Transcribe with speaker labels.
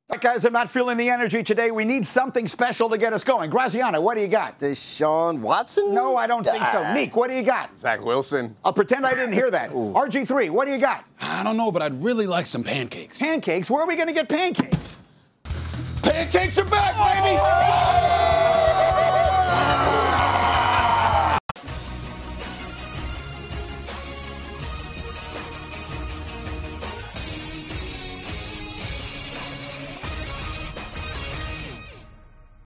Speaker 1: Right, guys, I'm not feeling the energy today. We need something special to get us going. Graziano, what do you got?
Speaker 2: Deshaun Watson?
Speaker 1: No, I don't think so. Neek, what do you got?
Speaker 3: Zach Wilson.
Speaker 1: I'll pretend I didn't hear that. RG3, what do you got?
Speaker 4: I don't know, but I'd really like some pancakes.
Speaker 1: Pancakes? Where are we going to get pancakes?
Speaker 3: Pancakes are back,